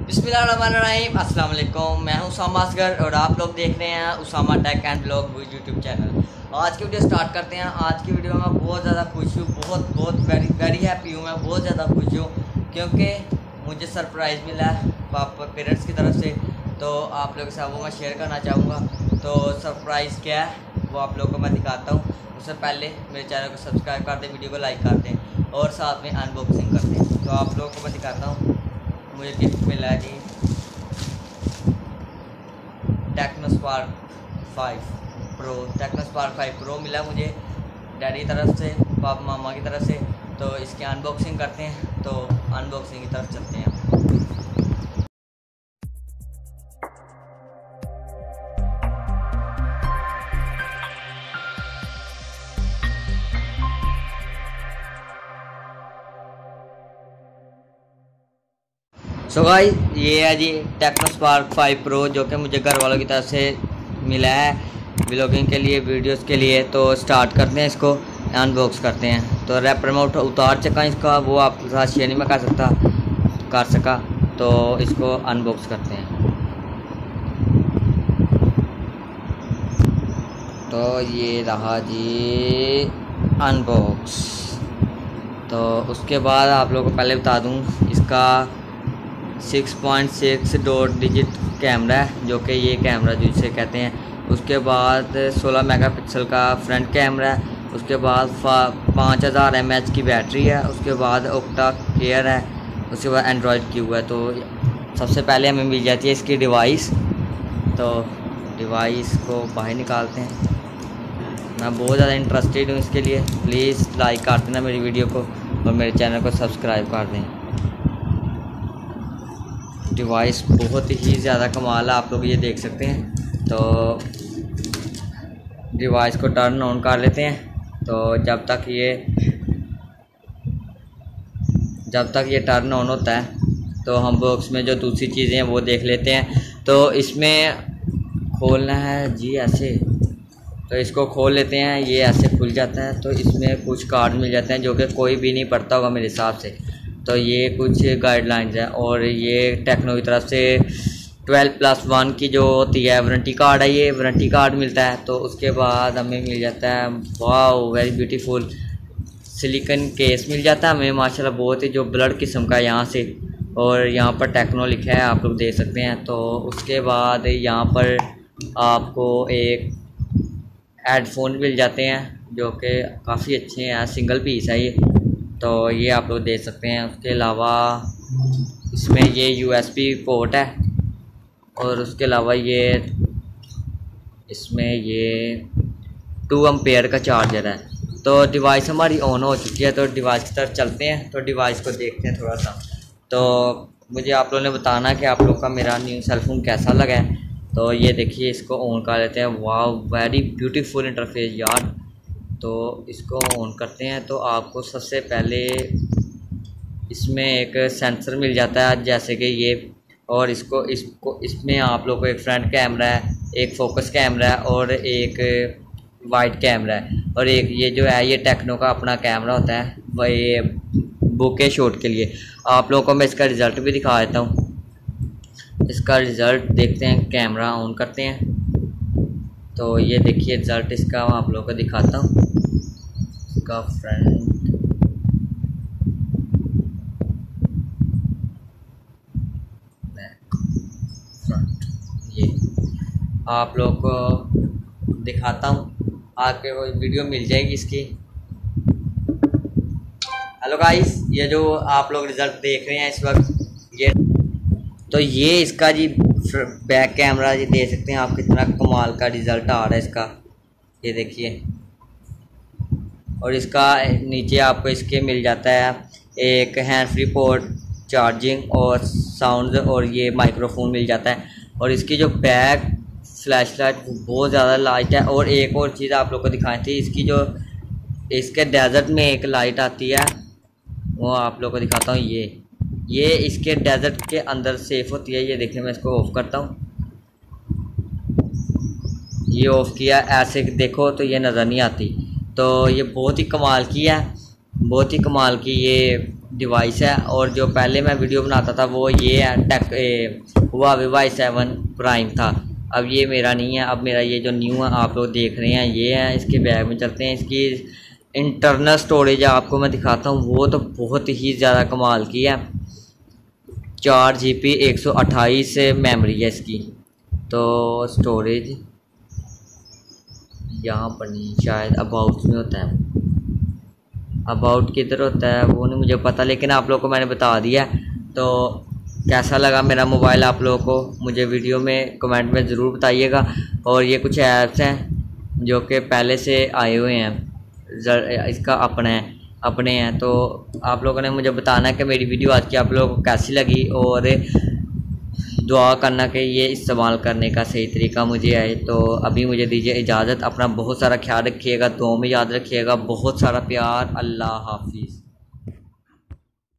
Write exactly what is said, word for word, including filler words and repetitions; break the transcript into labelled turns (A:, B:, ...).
A: बिस्मिल्लाहिर्रहमानिर्रहीम, अस्सलाम वालेकुम। मैं हूं उसामा असगर और आप लोग देख रहे हैं Usama tech and blog YouTube channel. आज की वीडियो स्टार्ट करते हैं। आज की वीडियो में बहुत ज़्यादा खुश हूँ, बहुत बहुत वेरी वेरी हैप्पी हूँ। मैं बहुत ज़्यादा खुश हूँ क्योंकि मुझे सरप्राइज़ मिला है पापा पेरेंट्स की तरफ से। तो आप लोगों के साथ वो मैं शेयर करना चाहूँगा। तो सरप्राइज़ क्या है वो आप लोगों को मैं दिखाता हूँ। उससे पहले मेरे चैनल को सब्सक्राइब कर दें, वीडियो को लाइक कर दें और साथ में अनबॉक्सिंग कर दें। तो आप लोगों को मैं दिखाता हूँ। मुझे गिफ्ट मिला है जी Tecno Spark five pro. Tecno Spark five pro मिला मुझे डैडी की तरफ से, पापा मामा की तरफ से। तो इसकी अनबॉक्सिंग करते हैं। तो अनबॉक्सिंग की तरफ चलते हैं। सो so गाइस, ये है जी टेक्नो स्पार्क फाइव प्रो जो कि मुझे घर वालों की तरफ से मिला है व्लॉगिंग के लिए, वीडियोस के लिए। तो स्टार्ट करते हैं, इसको अनबॉक्स करते हैं। तो रैपर में उठा उतार चुका इसका, वो आपके साथ शेयर नहीं मैं कर सकता कर सका तो इसको अनबॉक्स करते हैं। तो ये रहा जी अनबॉक्स। तो उसके बाद आप लोगों को पहले बता दूं, इसका six point six dot digit camera है जो कि ये कैमरा जिसे कहते हैं। उसके बाद सोलह मेगापिक्सल का फ्रंट कैमरा है। उसके बाद पाँच हज़ार एम एच की बैटरी है। उसके बाद ओक्टा केयर है। उसके बाद एंड्रॉयड क्यू है। तो सबसे पहले हमें मिल जाती है इसकी डिवाइस। तो डिवाइस को बाहर निकालते हैं। मैं बहुत ज़्यादा इंटरेस्टेड हूँ इसके लिए। प्लीज़ लाइक कर देना मेरी वीडियो को और मेरे चैनल को सब्सक्राइब कर दें। डिवाइस बहुत ही ज़्यादा कमाल है, आप लोग ये देख सकते हैं। तो डिवाइस को टर्न ऑन कर लेते हैं। तो जब तक ये जब तक ये टर्न ऑन होता है तो हम बॉक्स में जो दूसरी चीज़ें हैं वो देख लेते हैं। तो इसमें खोलना है जी ऐसे। तो इसको खोल लेते हैं, ये ऐसे खुल जाता है। तो इसमें कुछ कार्ड मिल जाते हैं जो कि कोई भी नहीं पढ़ता होगा मेरे हिसाब से। तो ये कुछ गाइडलाइंस है और ये टेक्नो की तरफ से ट्वेल्व प्लस वन की जो होती है वारंटी कार्ड है, ये वारंटी कार्ड मिलता है। तो उसके बाद हमें मिल जाता है wow very beautiful silicone case मिल जाता है हमें माशाल्लाह, बहुत ही जो ब्लड किस्म का यहाँ से। और यहाँ पर टेक्नो लिखा है, आप लोग देख सकते हैं। तो उसके बाद यहाँ पर आपको एक हेडफोन मिल जाते हैं जो कि काफ़ी अच्छे हैं, सिंगल पीस है ये। तो ये आप लोग देख सकते हैं। उसके अलावा इसमें ये यूएसबी पोर्ट है और उसके अलावा ये इसमें ये टू एम्पेयर का चार्जर है। तो डिवाइस हमारी ऑन हो चुकी है। तो डिवाइस की तरफ चलते हैं। तो डिवाइस को देखते हैं थोड़ा सा। तो मुझे आप लोगों ने बताना कि आप लोग का मेरा न्यू सेलफोन कैसा लगा है। तो ये देखिए, इसको ऑन कर लेते हैं। वाह वेरी ब्यूटीफुल इंटरफेस यार। तो इसको ऑन करते हैं। तो आपको सबसे पहले इसमें एक सेंसर मिल जाता है जैसे कि ये, और इसको इसको इसमें आप लोगों को एक फ्रंट कैमरा है, एक फोकस कैमरा है और एक वाइड कैमरा है। और एक ये जो है ये टेक्नो का अपना कैमरा होता है, वह ये बुके शॉट के लिए। आप लोगों को मैं इसका रिज़ल्ट भी दिखा देता हूँ। इसका रिज़ल्ट देखते हैं, कैमरा ऑन करते हैं। तो ये देखिए रिज़ल्ट इसका मैं आप लोगों को दिखाता हूँ। इसका फ्रंट बैक फ्रंट ये आप लोगों को दिखाता हूँ। आगे वो वीडियो मिल जाएगी इसकी। हेलो गाइस, ये जो आप लोग रिज़ल्ट देख रहे हैं इस वक्त, ये तो ये इसका जी बैक कैमरा जी देख सकते हैं आप, कितना कमाल का रिज़ल्ट आ रहा है इसका, ये देखिए। और इसका नीचे आपको इसके मिल जाता है एक हैंड फ्री पोर्ट, चार्जिंग और साउंड, और ये माइक्रोफोन मिल जाता है। और इसकी जो बैक फ्लैश लाइट बहुत ज़्यादा लाइट है। और एक और चीज़ आप लोग को दिखाई थी, इसकी जो इसके डेजर्ट में एक लाइट आती है वो आप लोग को दिखाता हूँ। ये ये इसके डेजर्ट के अंदर सेफ होती है। ये देखिए, मैं इसको ऑफ़ करता हूँ। ये ऑफ़ किया, ऐसे देखो तो ये नज़र नहीं आती। तो ये बहुत ही कमाल की है, बहुत ही कमाल की ये डिवाइस है। और जो पहले मैं वीडियो बनाता था वो ये है tech Huawei Y seven prime था। अब ये मेरा नहीं है, अब मेरा ये जो न्यू है आप लोग देख रहे हैं ये है। इसके बैग में चलते हैं। इसकी इंटरनल स्टोरेज आपको मैं दिखाता हूँ, वो तो बहुत ही ज़्यादा कमाल की है। चार जी बी एक सौ अट्ठाईस मेमोरी है इसकी। तो स्टोरेज यहाँ पर नहीं, शायद अबाउट में होता है। अबाउट किधर होता है वो नहीं मुझे पता, लेकिन आप लोगों को मैंने बता दिया। तो कैसा लगा मेरा मोबाइल आप लोगों को मुझे वीडियो में कमेंट में ज़रूर बताइएगा। और ये कुछ ऐप्स हैं जो कि पहले से आए हुए हैं, इसका अपना है अपने हैं। तो आप लोगों ने मुझे बताना है कि मेरी वीडियो आज की आप लोगों को कैसी लगी, और दुआ करना कि ये इस्तेमाल करने का सही तरीका मुझे आए। तो अभी मुझे दीजिए इजाज़त। अपना बहुत सारा ख्याल रखिएगा, दुआ में याद रखिएगा। बहुत सारा प्यार। अल्लाह हाफिज़।